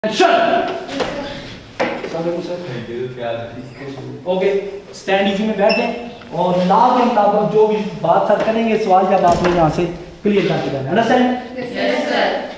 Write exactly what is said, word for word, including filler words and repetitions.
Okay, stand easy में बैठ जाएं और ला के मुताबिक जो भी बात सर करेंगे सवाल जब आपने यहाँ से क्लियर करके जाना है। अंडरस्टैंड? Yes sir.